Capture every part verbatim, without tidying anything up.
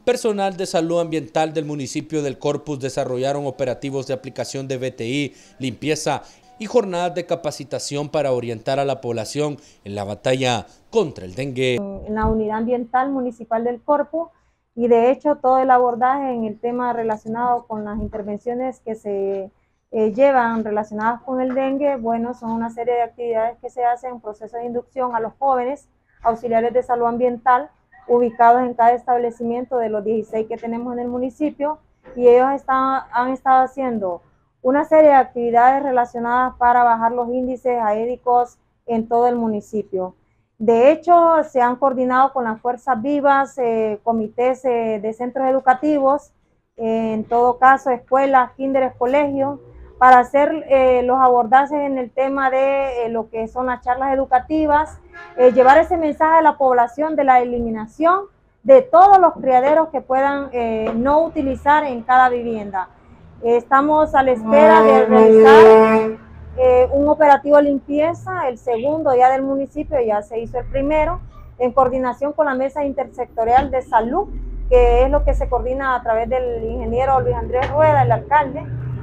Personal de salud ambiental del municipio del Corpus desarrollaron operativos de aplicación de B T I, limpieza y jornadas de capacitación para orientar a la población en la batalla contra el dengue. En la unidad ambiental municipal del Corpus, y de hecho todo el abordaje en el tema relacionado con las intervenciones que se eh, llevan relacionadas con el dengue, bueno, son una serie de actividades que se hacen en proceso de inducción a los jóvenes auxiliares de salud ambiental ubicados en cada establecimiento de los dieciséis que tenemos en el municipio, y ellos están, han estado haciendo una serie de actividades relacionadas para bajar los índices aédicos en todo el municipio. De hecho, se han coordinado con las fuerzas vivas, eh, comités eh, de centros educativos, eh, en todo caso escuelas, kinderes, colegios, para hacer eh, los abordajes en el tema de eh, lo que son las charlas educativas, eh, llevar ese mensaje a la población de la eliminación de todos los criaderos que puedan eh, no utilizar en cada vivienda. Eh, estamos a la espera de realizar eh, un operativo de limpieza, el segundo ya del municipio, ya se hizo el primero, en coordinación con la Mesa Intersectorial de Salud, que es lo que se coordina a través del ingeniero Luis Andrés Rueda, el alcalde.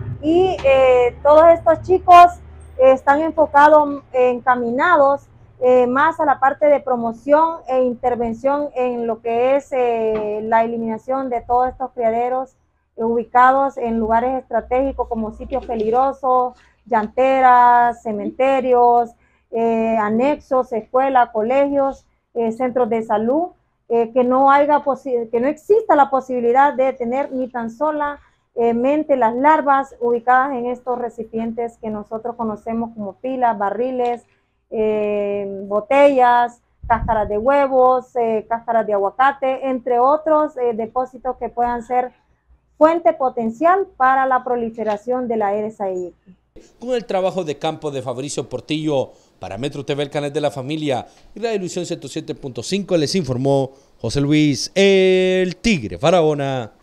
Y eh, todos estos chicos eh, están enfocados, eh, encaminados eh, más a la parte de promoción e intervención en lo que es eh, la eliminación de todos estos criaderos eh, ubicados en lugares estratégicos como sitios peligrosos, llanteras, cementerios, eh, anexos, escuelas, colegios, eh, centros de salud, eh, que no haya que no exista la posibilidad de tener ni tan sola Eh, mente las larvas ubicadas en estos recipientes que nosotros conocemos como pilas, barriles, eh, botellas, cáscaras de huevos, eh, cáscaras de aguacate, entre otros eh, depósitos que puedan ser fuente potencial para la proliferación de la Aedes aegypti. Con el trabajo de campo de Fabricio Portillo, para Metro T V, el canal de la familia, y Radio Ilusión ciento siete punto cinco, les informó José Luis El Tigre Barahona.